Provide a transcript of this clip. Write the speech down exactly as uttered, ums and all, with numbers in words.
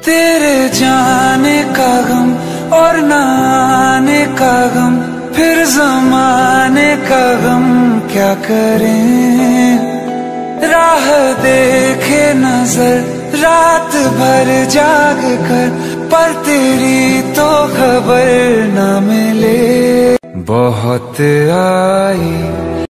तेरे जाने का गम और न आने का गम, फिर ज़माने का गम क्या करें। राह देखे नजर रात भर जाग कर, पर तेरी तो खबर न मिले। बहुत आई